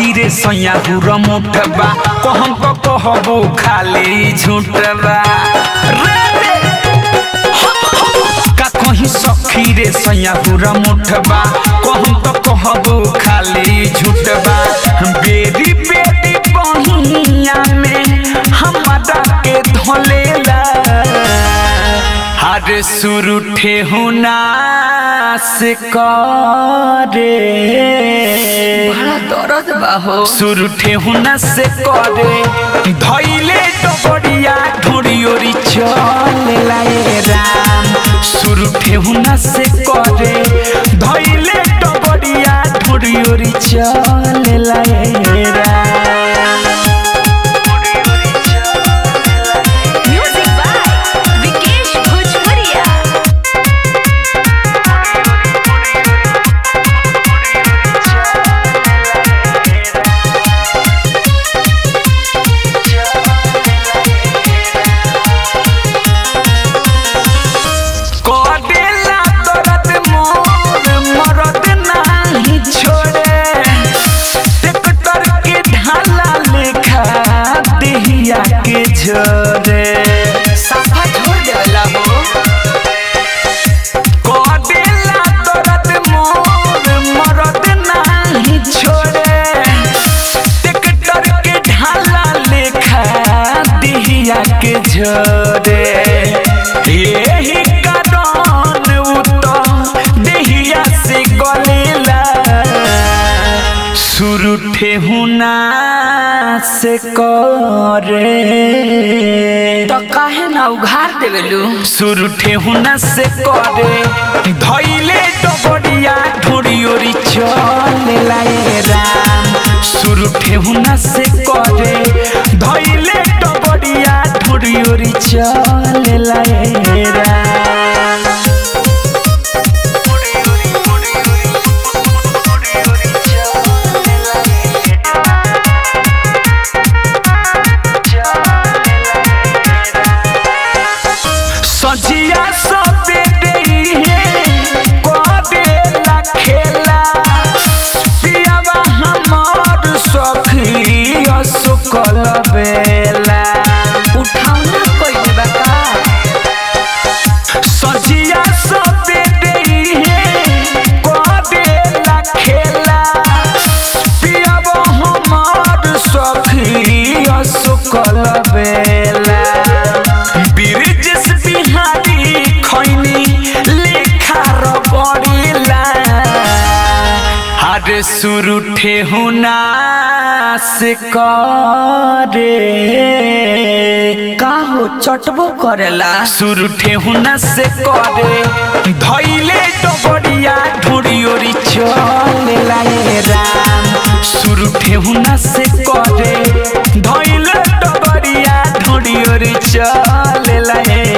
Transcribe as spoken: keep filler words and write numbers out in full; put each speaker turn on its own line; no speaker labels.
सखी रे सैया हुर मुठबा कहम को कहबो खाली झूठबा रे का कहीं सखी रे सैया हुर मुठबा कहम को कहबो खाली झूठबा बेरी बेरी बहिया में हमरा के धलेला हर सुरुठे हुना से करे
बड़ा दर्द बाहो
सुरुठे हुना से करे धइले डबड़िया ढोड़ियोरी चले लाए राम सुरुठे हुना से करे धइले डबड़िया ढोड़ियोरी चले लाए राम।
साफा छोड़ देला हो
कोडेला दर्द मोर मरद नाही छोड़े ट्रैक्टर के ढाला लेखा दिहिया के झरे यही कारण उत दिहिया से गलेला सुरुठे हुना से करे
तो काहे ना उघार देवेलू
सुरुठे हुना से करे धइले डबड़िया ढोड़ियोरी चले लाए राम सुरुठे हुना से करे धइले डबड़िया ढोड़ियोरी चले लाए राम। सजिया सबे देहे कोडेला खेला पियावा हमार सखी असुकल बेला
उठाउना कोई देबा का
सजिया सबे देहे कोडेला खेला पियावा हमार सखी असुकल बेला सुरुठे हुना से करे
का हो चटबो करेला
सुरुठे हुना से करे धइले डबड़िया ढोड़ियोरी चले लाए राम सुरुठे हुना से करे धइले डबड़िया ढोड़ियोरी चले लाए